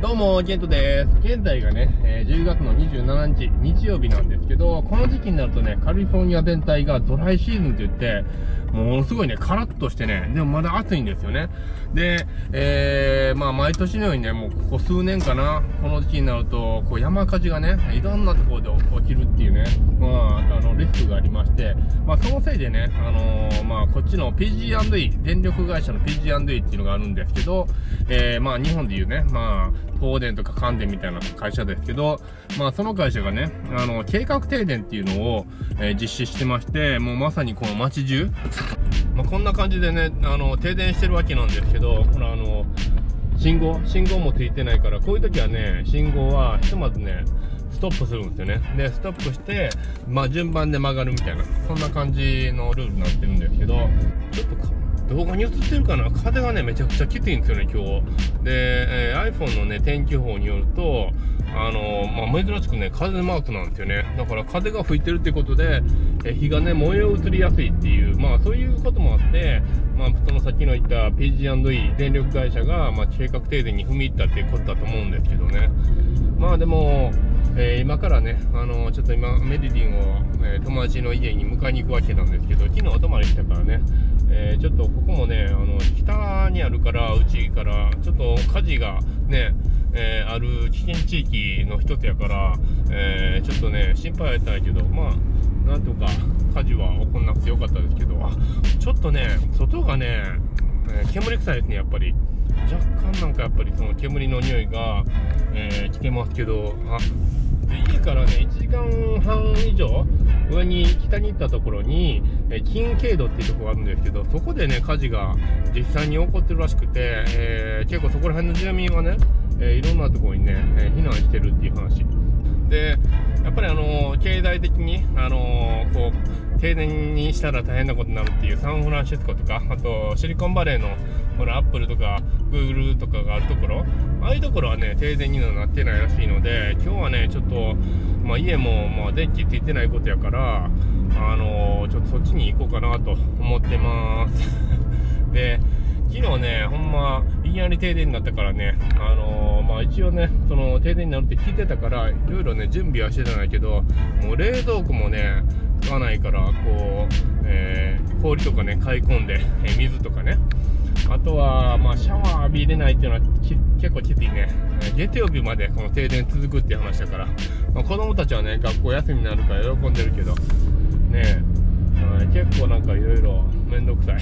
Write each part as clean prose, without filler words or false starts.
どうも、ケントです。現在がね、10月の27日、日曜日なんですけど、この時期になるとね、カリフォルニア全体がドライシーズンって言って、ものすごいね、カラッとしてね、でもまだ暑いんですよね。で、まあ、毎年のようにね、もうここ数年かな、この時期になると、こう山火事がね、いろんなところで起きるっていうね、まあ、リスクがありまして、まあ、そのせいでね、まあ、こっちの PG&E、電力会社の PG&E っていうのがあるんですけど、まあ、日本でいうね、まあ、東電とか関電みたいな会社ですけど、まあその会社がね、計画停電っていうのを、実施してまして、もうまさにこの街中、まあこんな感じでね、停電してるわけなんですけど、ほら信号もついてないから、こういう時はね、信号はひとまずね、ストップするんですよね。で、ストップして、まあ順番で曲がるみたいな、そんな感じのルールになってるんですけど、ちょっと動画に映ってるかな、風がね、めちゃくちゃきついんですよね、今日。で、iPhone のね、天気予報によると、まあ、珍しくね、風マークなんですよね。だから風が吹いてるってことで、火がね、燃え移りやすいっていう、まあ、そういうこともあって、まあ、そのさっきの言った PG&E 電力会社が、まあ、計画停電に踏み入ったっていうことだと思うんですけどね。まあ、でも、今からね、ちょっと今、メディディンを、友達の家に迎えに行くわけなんですけど、昨日お泊まりしたからね、ちょっとここもね、北にあるから、うちから、ちょっと火事がね、ある危険地域の一つやから、ちょっとね、心配やったんやけど、まあ、なんとか火事は起こんなくてよかったですけど、ちょっとね、外がね、煙臭いですね、やっぱり。若干なんかやっぱりその煙の匂いが、来てますけど、家からね、1時間半以上上に北に行ったところに、金渓度っていうところがあるんですけど、そこでね、火事が実際に起こってるらしくて、結構そこら辺の住民はね、いろんなところにね、避難してるっていう話。で、やっぱり経済的に、こう、停電にしたら大変なことになるっていうサンフランシスコとか、あとシリコンバレーの、このアップルとかグーグルとかがあるところ、ああいうところはね、停電にはなってないらしいので、今日はね、ちょっと、まあ家も、まあ電気ついてないことやから、ちょっとそっちに行こうかなと思ってます。で、昨日ね、ほんま、いきなり停電になったからね、まあ一応ね、その停電になるって聞いてたから、いろいろね、準備はしてたんだけど、もう冷蔵庫もね、使わないから、こう、氷とかね、買い込んで、水とかね、あとは、まあ、シャワー浴びれないっていうのは結構きついね。月曜日までこの停電続くっていう話だから、まあ、子供たちはね、学校休みになるから喜んでるけど、ね結構なんかいろいろめんどくさい。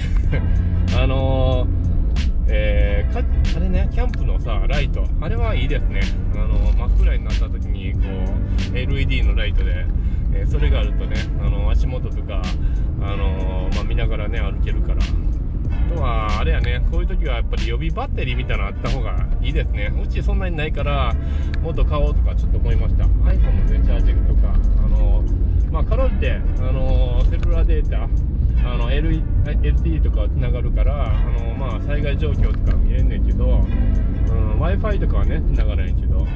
あれね、キャンプのさ、ライト、あれはいいですね。真っ暗になった時に、こう、LED のライトで、それがあるとね、足元とか、まあ、見ながらね、歩けるから。あとは、あれやね、こういう時はやっぱり予備バッテリーみたいなのあった方がいいですね。うちそんなにないから、もっと買おうとかちょっと思いました。iPhone のね、チャージングとか、まあ、かろうじて、セルラーデータ、LTE とかつながるから、まあ、災害状況とか見えんねんけど、Wi-Fi とかはね、つながらないけど。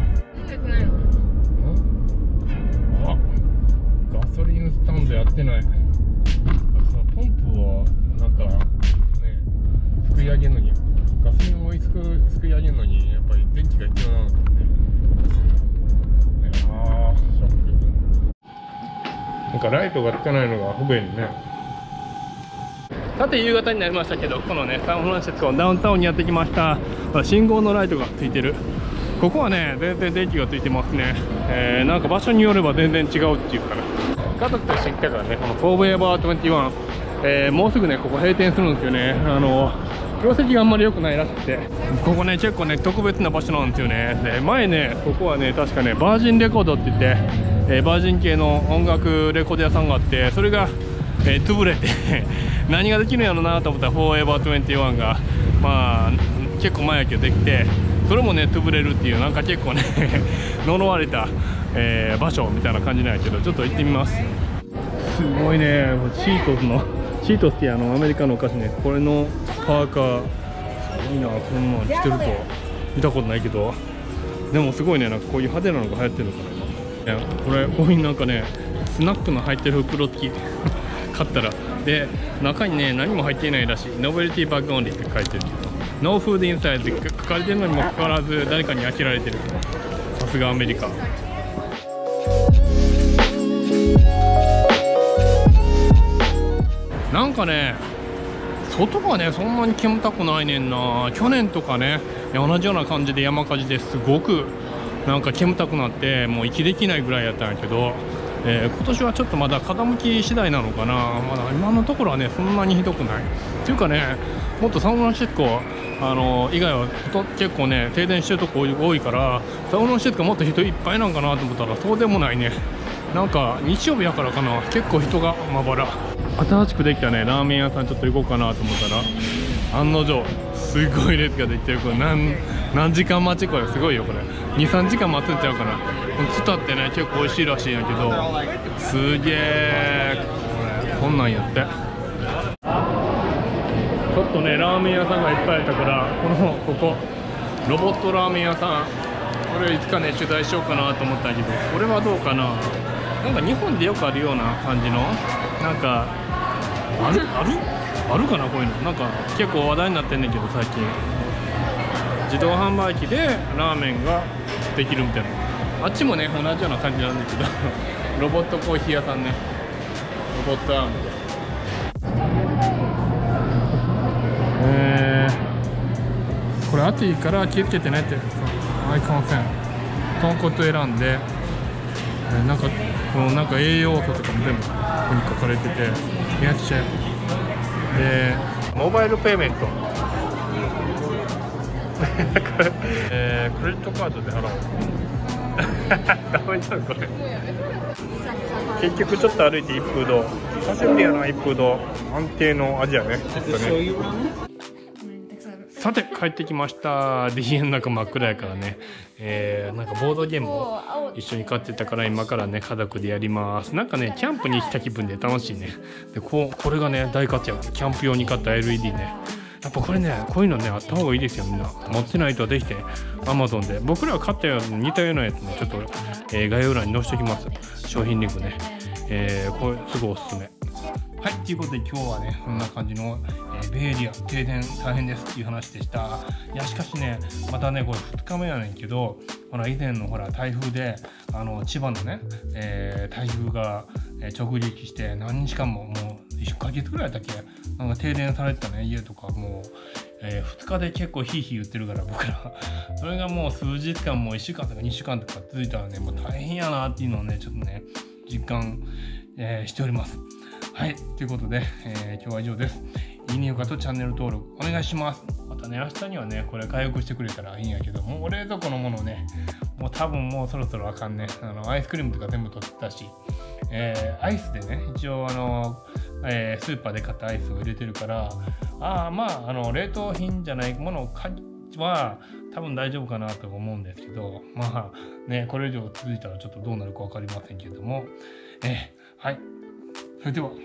あ、ガソリンスタンドやってない。そのポンプを、なんか、ね、すくい上げるのに、ガソリンをすくい上げるのに、やっぱり電気が必要なのかね。ショック。なんかライトがつかないのが不便ね。さて夕方になりましたけど、このねサンフランシスコダウンタウンにやってきました。信号のライトがついてる。ここはね全然電気がついてますね。なんか場所によれば全然違うっていうから、家族と一緒に来たからね、このフォーブエバー21、もうすぐねここ閉店するんですよね。業績があんまり良くないらしくて、ここね結構ね特別な場所なんですよね。で前ねここはね確かねバージンレコードって言って、バージン系の音楽レコード屋さんがあって、それが、潰れて何ができるんやろなと思ったらフォーエバー21がまあ結構前やけどできて、それもね潰れるっていう、なんか結構ね呪われた、場所みたいな感じなんやけど、ちょっと行ってみます。すごいね、チートスってアメリカのお菓子ね、これのパーカーすごいな、こんなの着てると見たことないけど、でもすごいね、なんかこういう派手なのが流行ってるのかな。いやこれこういうなんかねスナックの入ってる袋付き買ったら、で中にね何も入っていないらしい。ノベルティバッグオンリーって書いてるけど、 ノーフードインサイドって書かれてるのにもかかわらず誰かに飽きられてる。さすがアメリカ。なんかね、外がねそんなに煙たくないねんな。去年とかね同じような感じで山火事ですごくなんか煙たくなってもう息できないぐらいやったんやけど、今年はちょっとまだ傾き次第なのかな。まだ今のところはねそんなにひどくないっていうかね、もっとサンフランシスコ以外は結構ね停電してるとこ多いから、サンフランシスコもっと人いっぱいなんかなと思ったらそうでもないね。なんか日曜日やからかな、結構人がまばら。新しくできたねラーメン屋さんちょっと行こうかなと思ったら、案の定すごい列ができてる。これ何時間待ち、これすごいよ。これ 2,3 時間待つんちゃうかな。ツタってね結構美味しいらしいんやけど、すげえこんなんやって。ちょっとねラーメン屋さんがいっぱいあったから、ここロボットラーメン屋さん、これいつかね取材しようかなと思ったけど、これはどうかな。なんか日本でよくあるような感じのなんかあるかな、こういうの。なんか結構話題になってんねんけど最近、自動販売機でラーメンができるみたいな。あっちもね同じような感じなんだけどロボットコーヒー屋さんね、ロボットラーメン。これ暑いから気をつけてねって、アイコン線豚骨選んで、なんかこのなんか栄養素とかも全部ここに書かれてて、いらっしゃい。でモバイルペイメントクレジットカードで払おうダメじゃんこれ。結局ちょっと歩いて一風堂、久しぶりやな。一風堂安定の味やねきっとね。さて帰ってきました。で家の中真っ暗やからね、なんかボードゲームを一緒に買ってたから今からね家族でやります。なんかねキャンプに来た気分で楽しいね。でこれがね大活躍。キャンプ用に買った LED ね。やっぱこれねこういうのねあった方がいいですよ。みんな持ってないとできて Amazon で僕らが買ったように似たようなやつねちょっと、概要欄に載せておきます。商品リンクね、これすごいおすすめ。はい、ということで今日はねこんな感じの、ベイエリア停電大変ですっていう話でした。いやしかしねまたねこれ2日目やねんけど、ほら以前のほら台風で千葉のね、台風が直撃して何日間ももう1ヶ月ぐらいだっけなんか停電されてたね家とか。もう、2日で結構ヒーヒー言ってるから僕らそれがもう数日間もう1週間とか2週間とか続いたらねもう大変やなっていうのをねちょっとね実感、しております。はい、ということで、今日は以上です。いいねよかとチャンネル登録お願いします。またね明日にはねこれ回復してくれたらいいんやけど、もう冷蔵庫のものねもう多分もうそろそろあかんね。アイスクリームとか全部取ってたし、アイスでね一応スーパーで買ったアイスを入れてるから、まあ冷凍品じゃないものは多分大丈夫かなと思うんですけど、まあねこれ以上続いたらちょっとどうなるか分かりませんけれども、はい、それでは。